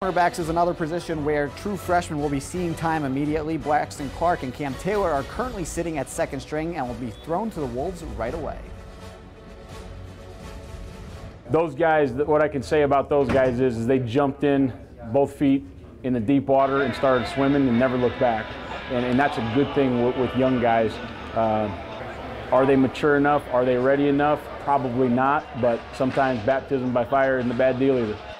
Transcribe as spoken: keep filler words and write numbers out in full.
Cornerbacks is another position where true freshmen will be seeing time immediately. Braxton Clark and Cam Taylor are currently sitting at second string and will be thrown to the Wolves right away. Those guys, what I can say about those guys is, is they jumped in both feet in the deep water and started swimming and never looked back. And, and that's a good thing with, with young guys. Uh, are they mature enough? Are they ready enough? Probably not, but sometimes baptism by fire isn't a bad deal either.